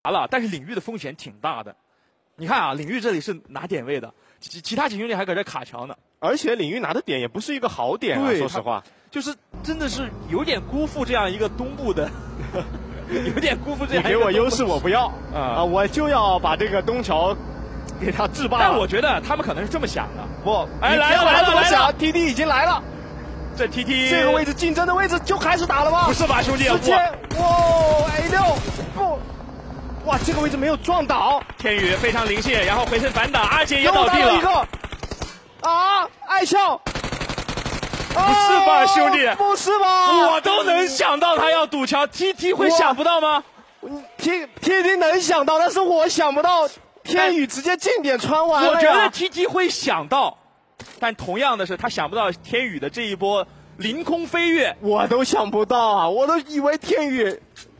了，但是领域的风险挺大的。你看啊，领域这里是拿点位的，其他几兄弟还搁这卡墙呢。 而且领域拿的点也不是一个好点啊，说实话， 就是真的是有点辜负这样一个东部的，有点辜负这样一个。 你给我优势我不要啊，我就要把这个东桥给他制霸了。 但我觉得他们可能是这么想的。 不， 哎，来了 ，TT 已经来了。 这 TT 这个位置竞争的位置就开始打了吗？ 不是吧，兄弟？ 直接哇 A6不，哇，这个位置没有撞倒。 天宇非常灵性，然后回身反打，阿杰也倒地了。 一个啊，爱笑。 不是吧，兄弟？ 不是吧？ 我都能想到他要堵桥 ，TT 会想不到吗 ？TT 能想到，但是我想不到天宇直接近点穿完了。 我觉得 TT 会想到。但同样的是，他想不到天宇的这一波凌空飞跃， 我都想不到啊！我都以为天宇